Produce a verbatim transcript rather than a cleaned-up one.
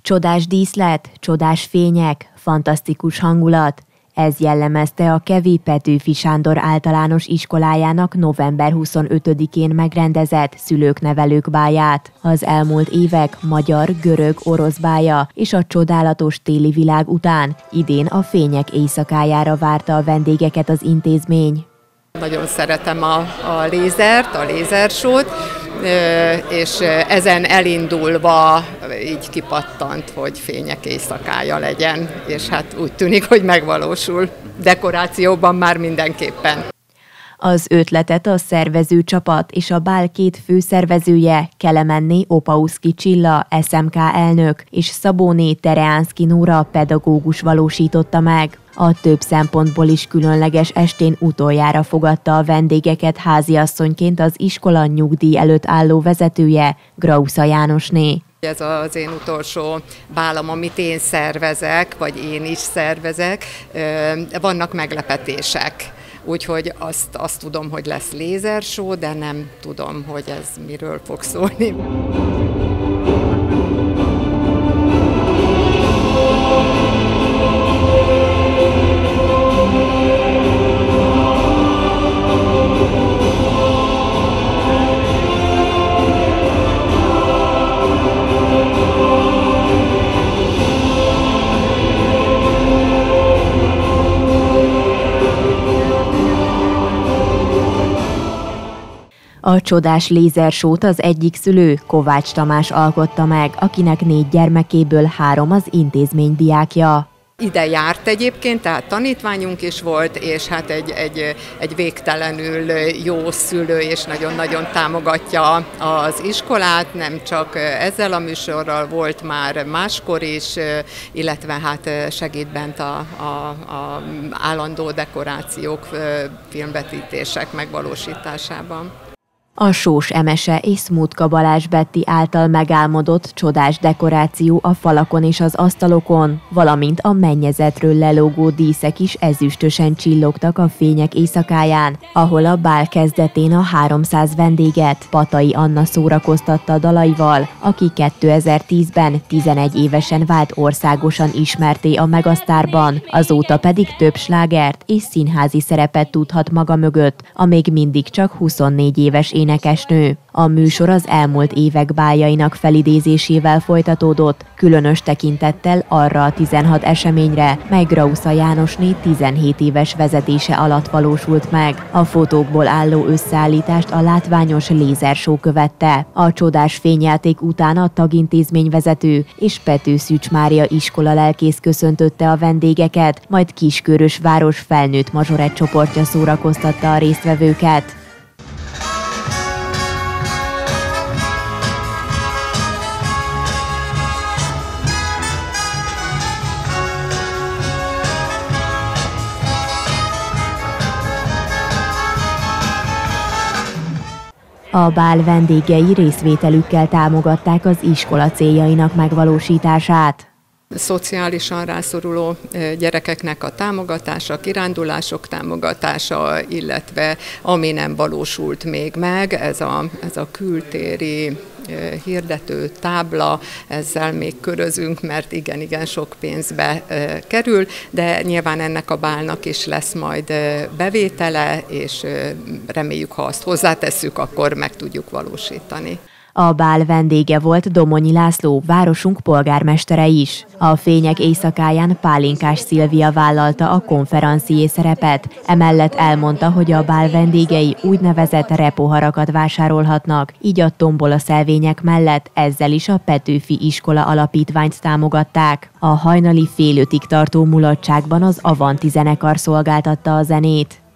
Csodás díszlet, csodás fények, fantasztikus hangulat. Ez jellemezte a Kevi Petőfi Sándor Általános Iskolájának november huszonötödikén megrendezett szülők-nevelők bálját. Az elmúlt évek magyar, görög, orosz bálja és a csodálatos téli világ után idén a fények éjszakájára várta a vendégeket az intézmény. Nagyon szeretem a, a lézert, a lézersót, és ezen elindulva így kipattant, hogy fények éjszakája legyen, és hát úgy tűnik, hogy megvalósul. Dekorációban már mindenképpen. Az ötletet a szervező csapat és a bál két főszervezője, Kelemenné Opauszki Csilla, es em ká elnök, és Szabóné Tereánszki Nóra pedagógus valósította meg. A több szempontból is különleges estén utoljára fogadta a vendégeket háziasszonyként az iskola nyugdíj előtt álló vezetője, Grausza Jánosné. Ez az én utolsó bálam, amit én szervezek, vagy én is szervezek. Vannak meglepetések. Úgyhogy azt, azt tudom, hogy lesz lézershow, de nem tudom, hogy ez miről fog szólni. A csodás lézersót az egyik szülő, Kovács Tamás alkotta meg, akinek négy gyermekéből három az intézmény diákja. Ide járt egyébként, tehát tanítványunk is volt, és hát egy, egy, egy végtelenül jó szülő, és nagyon-nagyon támogatja az iskolát, nem csak ezzel a műsorral, volt már máskor is, illetve hát segít bent a, a, a állandó dekorációk, filmvetítések megvalósításában. A Sós Emese és Smútka Balázs Betti által megálmodott csodás dekoráció a falakon és az asztalokon, valamint a mennyezetről lelógó díszek is ezüstösen csillogtak a fények éjszakáján, ahol a bál kezdetén a háromszáz vendéget Patai Anna szórakoztatta dalaival, aki kétezer-tízben tizenegy évesen vált országosan ismertté a Megasztárban, azóta pedig több slágert és színházi szerepet tudhat maga mögött, a még mindig csak huszonnégy éves énekesnő. A műsor az elmúlt évek báljainak felidézésével folytatódott, különös tekintettel arra a tizenhat eseményre, mely Grausza Jánosné tizenhét éves vezetése alatt valósult meg. A fotókból álló összeállítást a látványos lézershow követte. A csodás fényjáték után a tagintézményvezető és Pető Szűcs Mária iskola lelkész köszöntötte a vendégeket, majd Kiskörös város felnőtt mazsorett csoportja szórakoztatta a résztvevőket. A bál vendégei részvételükkel támogatták az iskola céljainak megvalósítását. Szociálisan rászoruló gyerekeknek a támogatása, kirándulások támogatása, illetve ami nem valósult még meg, ez a, ez a kültéri hirdető tábla, ezzel még körözünk, mert igen-igen sok pénzbe kerül, de nyilván ennek a bálnak is lesz majd bevétele, és reméljük, ha azt hozzátesszük, akkor meg tudjuk valósítani. A bál vendége volt Domonyi László, városunk polgármestere is. A fények éjszakáján Pálinkás Szilvia vállalta a konferencié szerepet, emellett elmondta, hogy a bál vendégei úgynevezett repoharakat vásárolhatnak, így a tombola szelvények mellett ezzel is a Petőfi Iskola Alapítványt támogatták. A hajnali fél ötig tartó mulatságban az Avanti zenekar szolgáltatta a zenét.